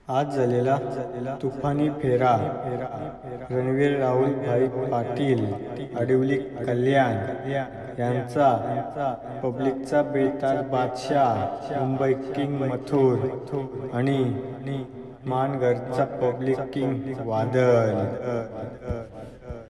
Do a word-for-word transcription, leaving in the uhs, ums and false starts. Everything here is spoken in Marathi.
आज झालेला तुफानी फेरा रणवीर राहुल भाई पाटील आडिवली कल्याण यांचा पब्लिकचा बेताज बादशाह मुंबई किंग मथुर आणि मानगरचा पब्लिक किंग वादळ।